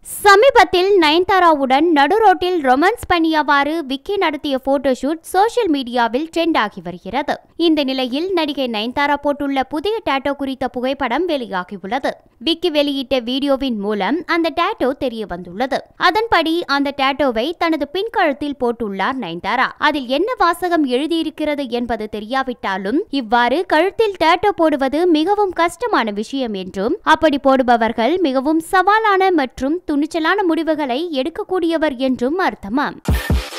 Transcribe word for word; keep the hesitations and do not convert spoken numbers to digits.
சமீபத்தில் நயன்தாராவுடன் நடுரோட்டில் ரொமான்ஸ் பண்ணியவாறு விக்கி நடத்திய photoshoot social மீடியாவில் ட்ரெண்ட் ஆகி வருகிறது. இந்த நிலையில் நடிகை நயன்தாரா போட்டுள்ள புதிய டாட்டோ குறித்த புகைப்படம் வெளியாகியுள்ளது. விக்கி வெளியிட்ட வீடியோவின் மூலம் அந்த டாட்டோ தெரிய வந்துள்ளது. அதன்படி அந்த டாட்டோவை தனது பின்கழுத்தில் போட்டுள்ளார் நயன்தாரா. அதில் என்ன வாசகம் எழுதியிருக்கிறது என்பது தெரியாவிட்டாலும் இவ்வாறு கழுத்தில் டாட்டோ போடுவது மிகவும் கஷ்டமான விஷயம் என்றும் அப்படி போடுபவர்கள் மிகவும் சவாலான மற்றும் துணிச்சலான முடிவுகளை எடுக்கக்கூடியவர் என்றும் அர்த்தமாம்.